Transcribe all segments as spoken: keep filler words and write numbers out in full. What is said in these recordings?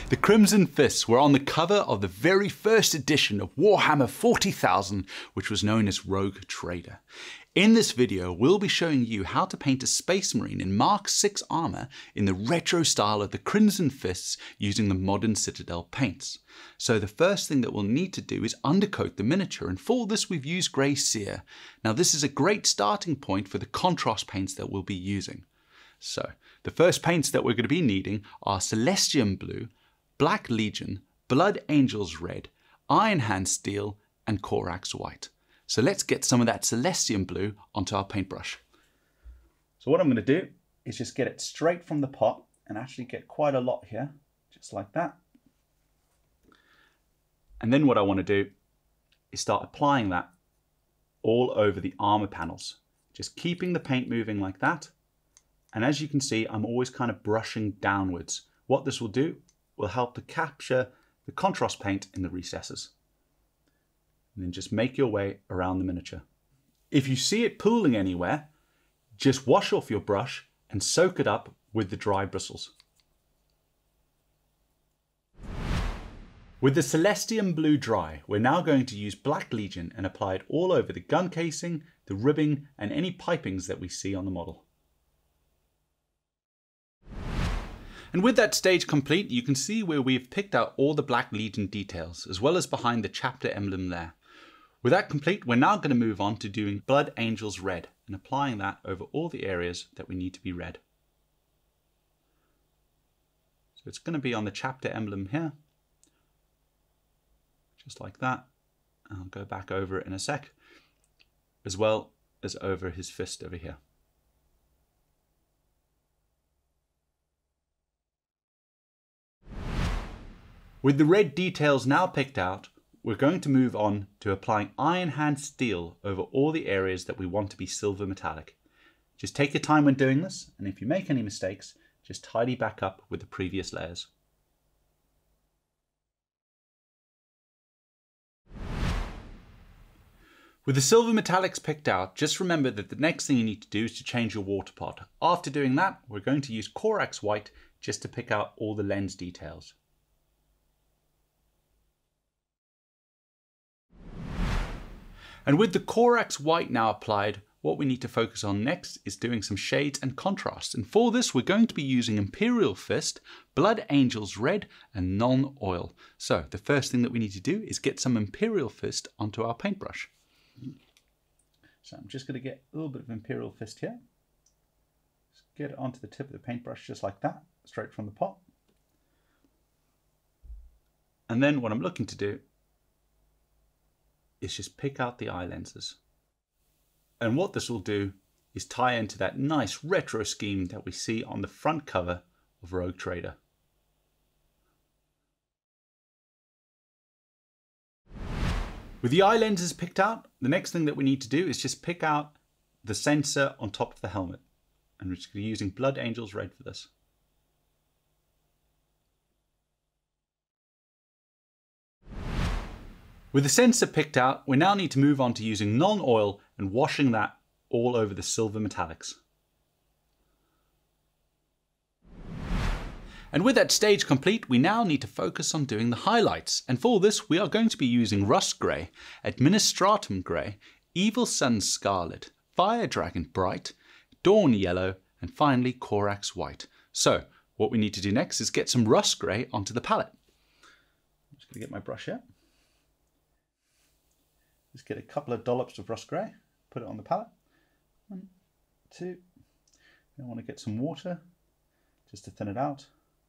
The Crimson Fists were on the cover of the very first edition of Warhammer forty thousand, which was known as Rogue Trader. In this video, we'll be showing you how to paint a Space Marine in Mark six armor in the retro style of the Crimson Fists using the modern Citadel paints. So the first thing that we'll need to do is undercoat the miniature, and for this we've used Grey Seer. Now this is a great starting point for the contrast paints that we'll be using. So the first paints that we're going to be needing are Celestium Blue, Black Legion, Blood Angels Red, Iron Hand Steel, and Corax White. So let's get some of that Celestium Blue onto our paintbrush. So what I'm going to do is just get it straight from the pot and actually get quite a lot here, just like that. And then what I want to do is start applying that all over the armor panels, just keeping the paint moving like that. And as you can see, I'm always kind of brushing downwards. What this will do will help to capture the contrast paint in the recesses. And then just make your way around the miniature. If you see it pooling anywhere, just wash off your brush and soak it up with the dry bristles. With the Celestium Blue dry, we're now going to use Black Legion and apply it all over the gun casing, the ribbing, and any pipings that we see on the model. And with that stage complete, you can see where we've picked out all the Black Legion details, as well as behind the chapter emblem there. With that complete, we're now going to move on to doing Blood Angels Red and applying that over all the areas that we need to be red. So it's going to be on the chapter emblem here, just like that. I'll go back over it in a sec, as well as over his fist over here. With the red details now picked out, we're going to move on to applying Iron Hand Steel over all the areas that we want to be silver metallic. Just take your time when doing this, and if you make any mistakes, just tidy back up with the previous layers. With the silver metallics picked out, just remember that the next thing you need to do is to change your water pot. After doing that, we're going to use Corax White just to pick out all the lens details. And with the Corax White now applied, what we need to focus on next is doing some shades and contrast. And for this, we're going to be using Imperial Fist, Blood Angels Red, and Non-Oil. So the first thing that we need to do is get some Imperial Fist onto our paintbrush. So I'm just going to get a little bit of Imperial Fist here. Just get it onto the tip of the paintbrush just like that, straight from the pot. And then what I'm looking to do is just pick out the eye lenses. And what this will do is tie into that nice retro scheme that we see on the front cover of Rogue Trader. With the eye lenses picked out, the next thing that we need to do is just pick out the sensor on top of the helmet. And we're just going to be using Blood Angels Red for this. With the sensor picked out, we now need to move on to using non-oil and washing that all over the silver metallics. And with that stage complete, we now need to focus on doing the highlights. And for this, we are going to be using Rust Grey, Administratum Grey, Evil Sun Scarlet, Fire Dragon Bright, Dawn Yellow, and finally Corax White. So what we need to do next is get some Rust Grey onto the palette. I'm just going to get my brush here. Just get a couple of dollops of Rust Grey, put it on the palette. One, two. I want to get some water just to thin it out.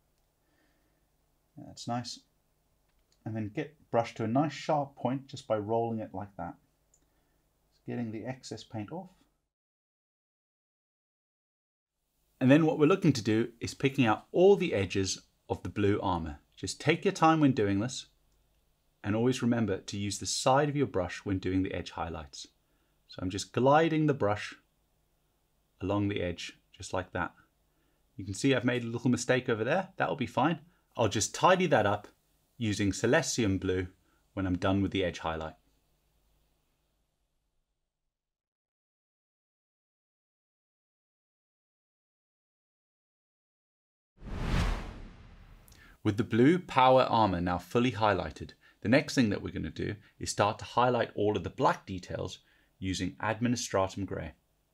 That's nice. And then get brush to a nice sharp point just by rolling it like that. Just getting the excess paint off. And then what we're looking to do is picking out all the edges of the blue armor. Just take your time when doing this. And always remember to use the side of your brush when doing the edge highlights. So I'm just gliding the brush along the edge, just like that. You can see I've made a little mistake over there. That'll be fine. I'll just tidy that up using Celestium Blue when I'm done with the edge highlight. With the blue power armor now fully highlighted, the next thing that we're going to do is start to highlight all of the black details using Administratum Gray.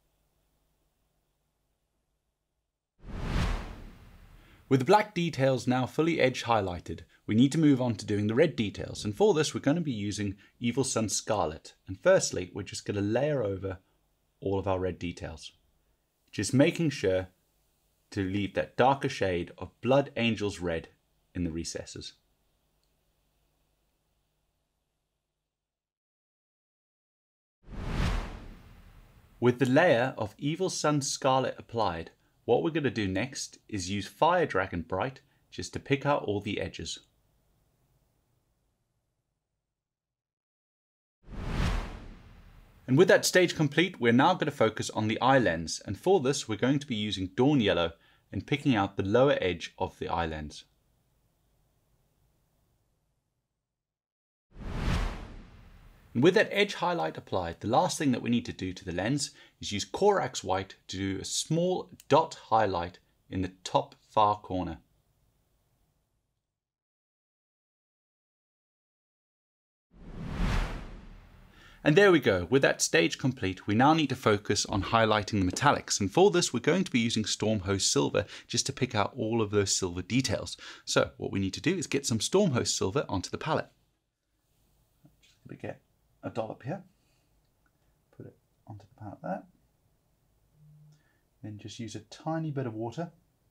With the black details now fully edge highlighted, we need to move on to doing the red details, and for this we're going to be using Evil Sun Scarlet. And firstly, we're just going to layer over all of our red details, just making sure to leave that darker shade of Blood Angel's red in the recesses. With the layer of Evil Sun Scarlet applied, what we're going to do next is use Fire Dragon Bright just to pick out all the edges. And with that stage complete, we're now going to focus on the eye lens, and for this we're going to be using Dawn Yellow and picking out the lower edge of the eye lens. And with that edge highlight applied, the last thing that we need to do to the lens is use Corax White to do a small dot highlight in the top far corner. And there we go. With that stage complete, we now need to focus on highlighting the metallics. And for this, we're going to be using Stormhost Silver just to pick out all of those silver details. So what we need to do is get some Stormhost Silver onto the palette. Just going to get a dollop here, put it onto the palette there, then just use a tiny bit of water,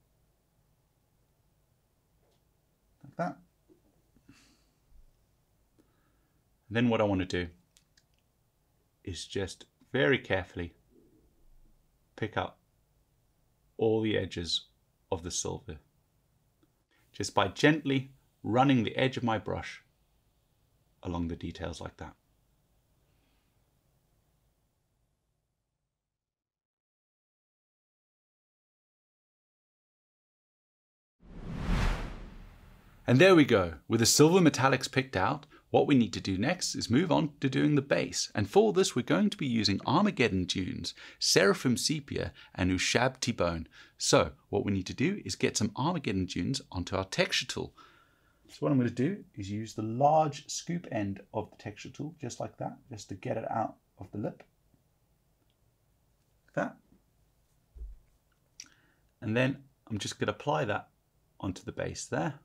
like that. And then what I want to do is just very carefully pick up all the edges of the silver, just by gently running the edge of my brush along the details like that. And there we go. With the silver metallics picked out, what we need to do next is move on to doing the base. And for this, we're going to be using Armageddon Dunes, Seraphim Sepia, and Ushab T-Bone. So what we need to do is get some Armageddon Dunes onto our texture tool. So what I'm going to do is use the large scoop end of the texture tool, just like that, just to get it out of the lip. Like that. And then I'm just going to apply that onto the base there.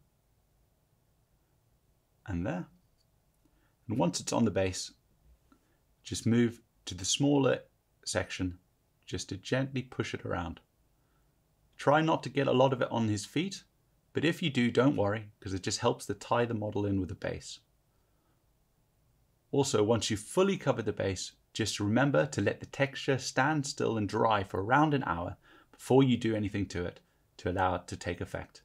And there. And once it's on the base, just move to the smaller section just to gently push it around. Try not to get a lot of it on his feet, but if you do, don't worry, because it just helps to tie the model in with the base. Also, once you've fully covered the base, just remember to let the texture stand still and dry for around an hour before you do anything to it to allow it to take effect.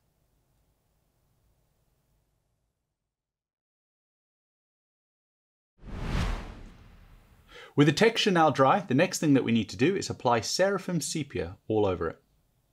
With the texture now dry, the next thing that we need to do is apply Seraphim Sepia all over it.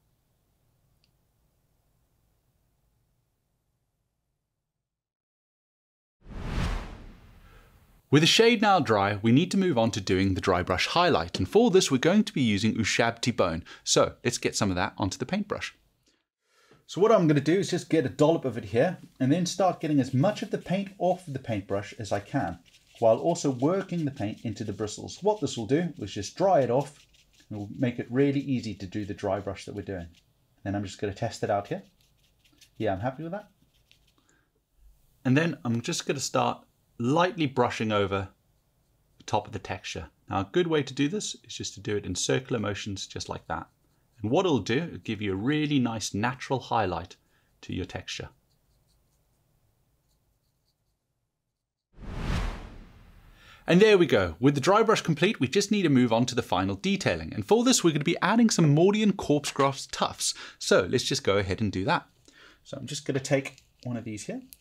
With the shade now dry, we need to move on to doing the dry brush highlight, and for this we're going to be using Ushab T-Bone. So let's get some of that onto the paintbrush. So what I'm going to do is just get a dollop of it here and then start getting as much of the paint off of the paintbrush as I can, while also working the paint into the bristles. What this will do is just dry it off, and will make it really easy to do the dry brush that we're doing. Then I'm just going to test it out here. Yeah, I'm happy with that. And then I'm just going to start lightly brushing over the top of the texture. Now a good way to do this is just to do it in circular motions just like that. And what it'll do, it'll give you a really nice natural highlight to your texture. And there we go. With the dry brush complete, we just need to move on to the final detailing. And for this, we're going to be adding some Mordian Corpse Graft tufts. So let's just go ahead and do that. So I'm just going to take one of these here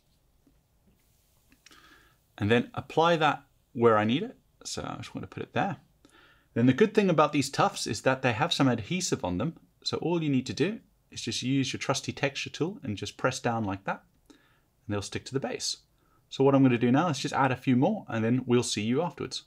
and then apply that where I need it. So I just want to put it there. Then the good thing about these tufts is that they have some adhesive on them. So all you need to do is just use your trusty texture tool and just press down like that, and they'll stick to the base. So what I'm going to do now is just add a few more, and then we'll see you afterwards.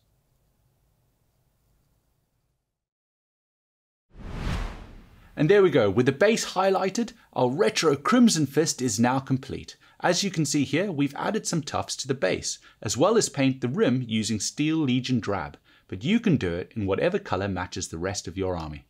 And there we go, with the base highlighted, our retro Crimson Fist is now complete. As you can see here, we've added some tufts to the base, as well as paint the rim using Steel Legion Drab, but you can do it in whatever color matches the rest of your army.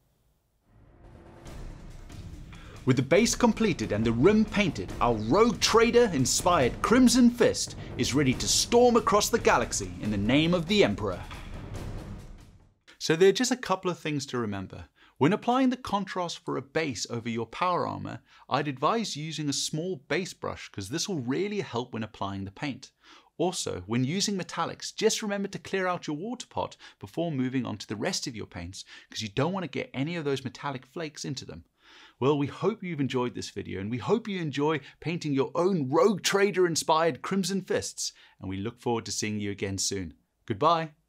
With the base completed and the rim painted, our Rogue Trader inspired Crimson Fist is ready to storm across the galaxy in the name of the Emperor. So there are just a couple of things to remember. When applying the contrast for a base over your power armor, I'd advise using a small base brush because this will really help when applying the paint. Also, when using metallics, just remember to clear out your water pot before moving on to the rest of your paints because you don't want to get any of those metallic flakes into them. Well, we hope you've enjoyed this video and we hope you enjoy painting your own Rogue Trader inspired Crimson Fists, and we look forward to seeing you again soon. Goodbye.